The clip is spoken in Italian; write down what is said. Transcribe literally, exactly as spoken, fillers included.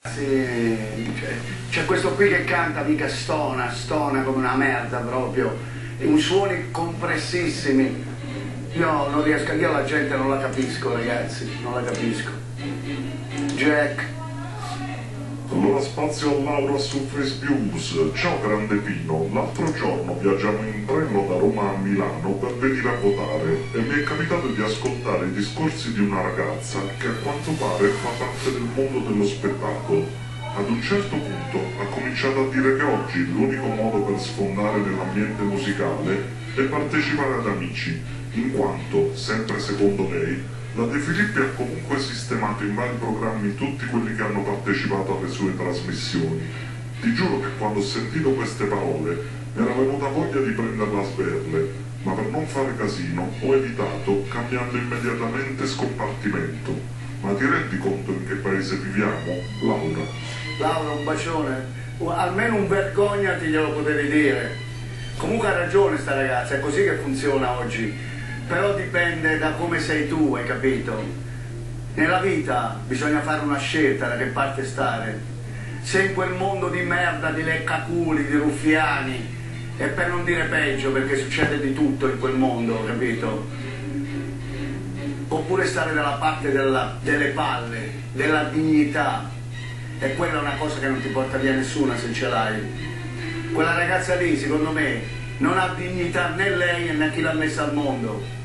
Sì, c'è questo qui che canta, mica stona, stona come una merda proprio, e un suoni compressissimi. Io non riesco, io la gente non la capisco, ragazzi, non la capisco. Jack. Allora spazio a Laura su Frisbee. Ciao grande Pino, l'altro giorno viaggiamo in treno da Roma a Milano per venire a votare e mi è capitato di ascoltare i discorsi di una ragazza che a quanto pare fa parte del mondo dello spettacolo. Ad un certo punto ha cominciato a dire che oggi l'unico modo per sfondare nell'ambiente musicale è partecipare ad Amici, in quanto, sempre secondo lei, la De Filippi ha comunque sistemato in vari programmi tutti quelli che hanno partecipato alle sue trasmissioni. Ti giuro che quando ho sentito queste parole mi era venuta voglia di prenderla a sberle, ma per non fare casino ho evitato cambiando immediatamente scompartimento. Ma ti rendi conto in che paese viviamo, Laura? Laura, un bacione. Almeno un vergognati glielo potevi dire. Comunque ha ragione sta ragazza, è così che funziona oggi. Però dipende da come sei tu, hai capito? Nella vita bisogna fare una scelta da che parte stare. Se in quel mondo di merda, di leccaculi, di ruffiani, e per non dire peggio, perché succede di tutto in quel mondo, capito? Oppure stare dalla parte della, delle palle, della dignità. E quella è una cosa che non ti porta via nessuna se ce l'hai. Quella ragazza lì, secondo me, non ha dignità né lei né chi l'ha messa al mondo.